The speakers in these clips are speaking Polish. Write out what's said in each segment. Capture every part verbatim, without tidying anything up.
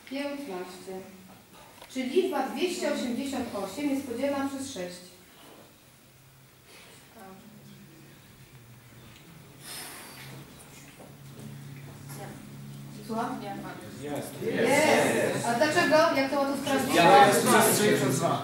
piętnaście. Czy liczba dwieście osiemdziesiąt osiem jest podzielona przez sześć? Słucham? Jest. Jest. A dlaczego? Jak to łatwo sprawdzić? Ja jest przez trzy przez dwa.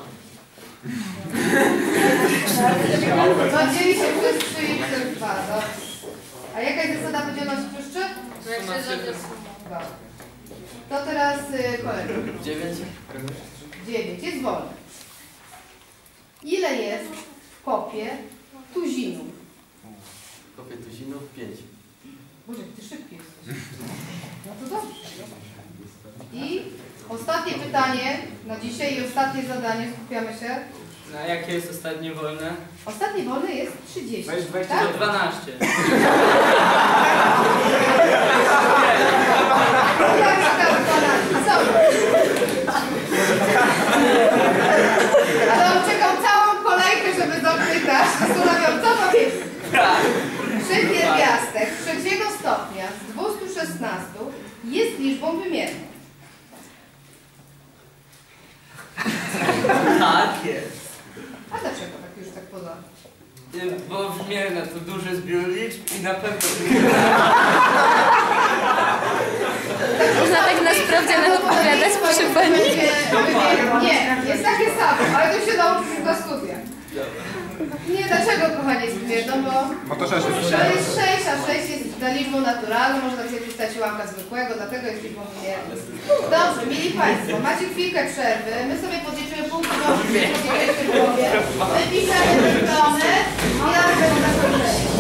No dzieli się przez trzy i przez dwa. No. A jaka jest zasada podzielności przez trzy? dwa. To teraz y, kolejny. dziewięć. dziewięć. Jest wolne. Ile jest w kopie tuzinów? Kopię tuzinów, pięć. Boże, ty szybki jesteś. No to dobrze. I ostatnie pytanie na dzisiaj i ostatnie zadanie. Skupiamy się. A jakie jest ostatnie wolne? Ostatnie wolne jest trzydzieści. Weź dwadzieścia. Tak? To dwanaście. Ale on czekał całą kolejkę, żeby zapytać. Zastanawiam, co to jest. Czy pierwiastek trzeciego stopnia z dwustu szesnastu jest liczbą wymierną? Tak jest. A dlaczego tak już tak poza? Bo wymierna to duży zbiór liczb i na pewno... Można tak na sprawdzianach odpowiadać, proszę pani? Nie, jest takie samo, ale to się nauczysz na studiach. Nie, dlaczego kochanie jest wymierną? Bo Bo to sześć. to jest sześć, a sześć jest liczbą naturalną, można sobie pisać ułamka zwykłego, dlatego jest liczbą wymierną. Dobrze, mili Państwo, macie chwilkę przerwy, my sobie podliczymy punkty, dobrze, podliczymy w głowie, wypiszemy dyplomy i nawet będzie zakończenie.